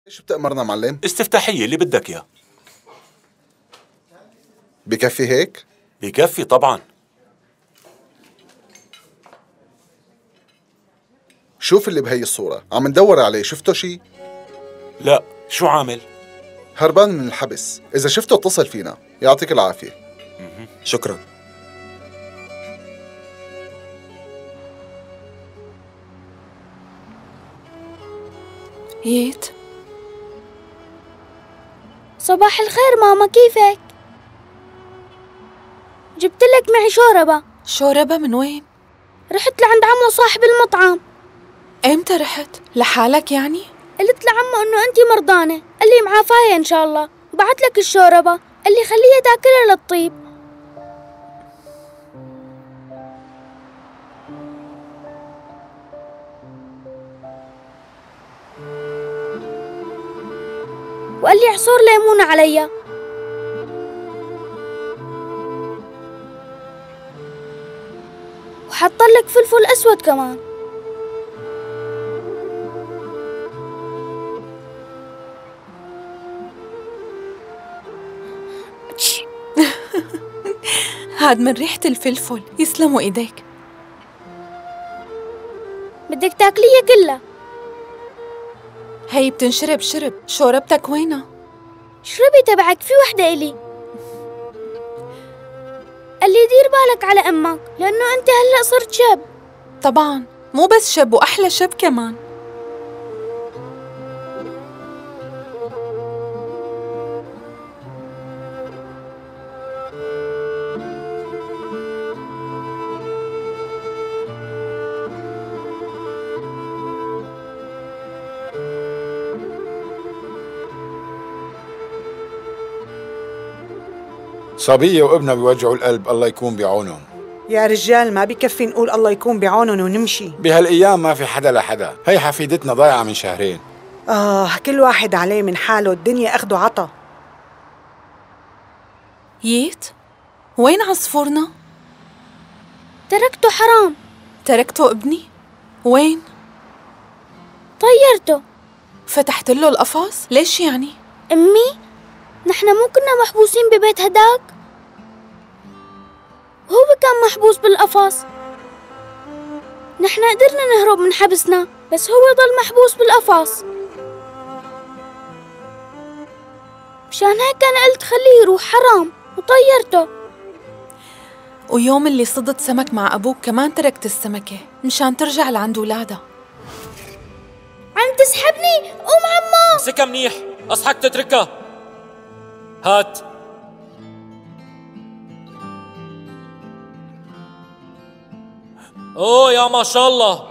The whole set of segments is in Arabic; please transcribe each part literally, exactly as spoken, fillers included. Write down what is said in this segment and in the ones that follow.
ايش بتأمرنا معلم؟ استفتاحية اللي بدك اياه. بكفي هيك؟ بكفي طبعا. شوف اللي بهي الصورة، عم ندور عليه، شفته شي؟ لا، شو عامل؟ هربان من الحبس، إذا شفته اتصل فينا، يعطيك العافية. شكرا. ييت، صباح الخير ماما، كيفك؟ جبت لك معي شوربة. شوربة من وين؟ رحت لعند عمو صاحب المطعم. امتى رحت؟ لحالك يعني؟ قلت لعمو انه انتي مرضانة، قال لي معافاية ان شاء الله، وبعت لك الشوربة، قال لي خليها تاكلها للطيب. وقال لي عصور ليمون عليا. وحط لك فلفل اسود كمان. هاد من ريحة الفلفل، يسلموا ايديك. بدك تاكليها كلها. هي بتنشرب شرب، شوربتك وينها؟ شربي تبعك، في وحدة إلي. قال لي دير بالك على أمك لأنه أنت هلأ صرت شاب. طبعا، مو بس شاب وأحلى شاب كمان. صبية وابنها بيوجعوا القلب، الله يكون بعونهم. يا رجال ما بكفي نقول الله يكون بعونهم ونمشي. بهالأيام ما في حدا لحدا، هي حفيدتنا ضايعة من شهرين. آه، كل واحد عليه من حاله، الدنيا أخده عطا. ييت، وين عصفورنا؟ تركته حرام. تركته ابني؟ وين؟ طيرته. فتحت له القفص؟ ليش يعني؟ أمي، نحن مو كنا محبوسين ببيت هداك؟ هو كان محبوس بالقفص. نحن قدرنا نهرب من حبسنا، بس هو ضل محبوس بالقفص. مشان هيك أنا قلت خليه يروح حرام، وطيرته. ويوم اللي صدت سمك مع أبوك كمان تركت السمكة مشان ترجع لعند ولادها. عم تسحبني؟ قوم عمو. امسكها منيح، أصحك تتركها. هات. اوه يا ما شاء الله.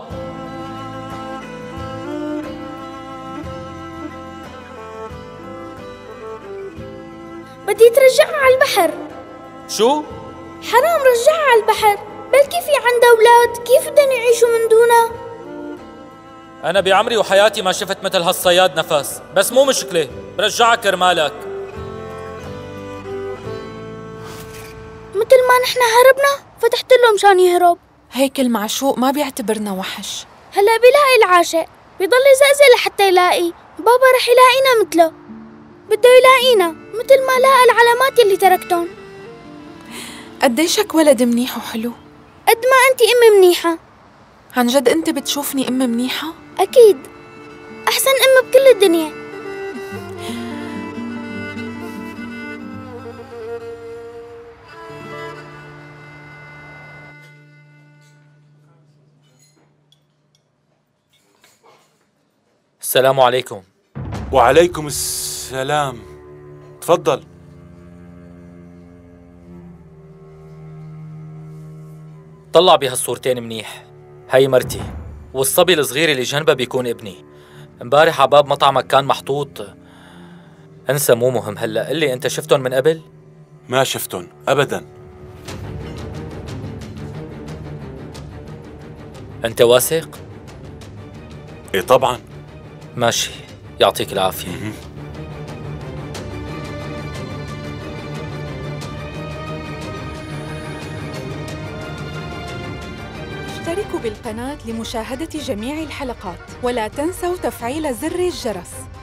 بدي ترجعها على البحر. شو؟ حرام رجعها على البحر، بلكي في عندها أولاد، كيف بدهم يعيشوا من دونها؟ أنا بعمري وحياتي ما شفت مثل هالصياد نفس، بس مو مشكلة، برجعها كرمالك. مثل ما نحن هربنا فتحت له مشان يهرب. هيك المعشوق ما بيعتبرنا وحش. هلا بيلاقي العاشق، بيضل يزقزق لحتى يلاقي. بابا رح يلاقينا مثله، بده يلاقينا مثل ما لاقى العلامات يلي تركتهم. قديشك ولد منيح وحلو. قد ما انتي ام منيحة. عن جد انت بتشوفني ام منيحة؟ اكيد، احسن ام بكل الدنيا. السلام عليكم. وعليكم السلام. تفضل. طلع بهالصورتين منيح. هي مرتي، والصبي الصغير اللي جنبها بيكون ابني. امبارح عباب مطعمك كان محطوط. انسى، مو مهم هلا. قل لي، انت شفتهم من قبل؟ ما شفتهم ابدا. انت واثق؟ ايه طبعا. ماشي، يعطيك العافية. اشتركوا بالقناة لمشاهدة جميع الحلقات، ولا تنسوا تفعيل زر الجرس.